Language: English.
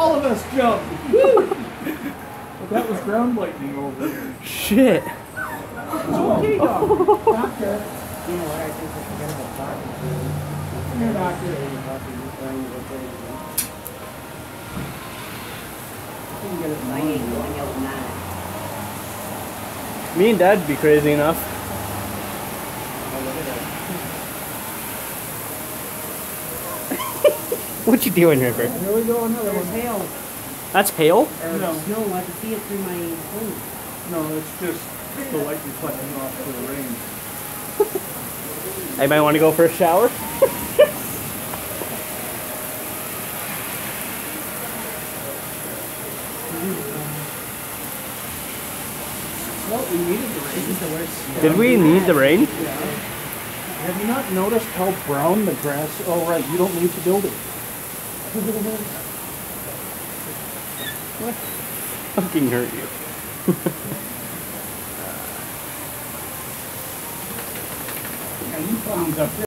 All of us jumped. But that was ground lightning over here. Shit. It's okay, dog. Doctor. You know what? I think we forget about talking. Come here, doctor. I ain't going out now. Me and Dad'd be crazy enough. Oh, look at that. What you doing, Ripper? Here we go, another There's one. hail. That's hail? Or No. snow. I can see it through my phone. No, it's just the light reflecting off to the rain. Anybody want to go for a shower? Well, we needed the rain. This is the worst. Did we need the rain? Yeah. Have you not noticed how brown the grass? Oh, right. You don't need to build it. What? Fucking hurt you. Yeah, you found up there.